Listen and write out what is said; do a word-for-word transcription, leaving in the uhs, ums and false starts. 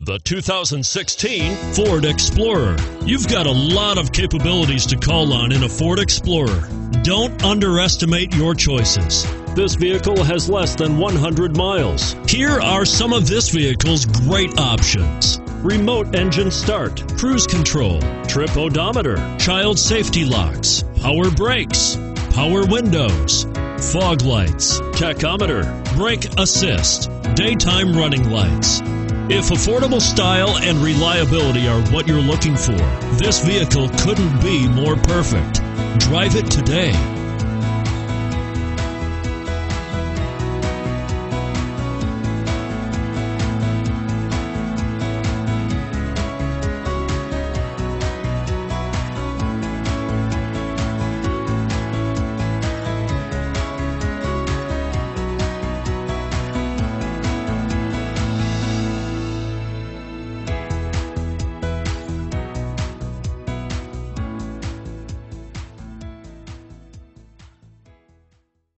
The two thousand sixteen Ford Explorer. You've got a lot of capabilities to call on in a Ford Explorer. Don't underestimate your choices. This vehicle has less than one hundred miles. Here are some of this vehicle's great options: remote engine start, cruise control, trip odometer, child safety locks, power brakes, power windows, fog lights, tachometer, brake assist, daytime running lights. If affordable style and reliability are what you're looking for, this vehicle couldn't be more perfect. Drive it today.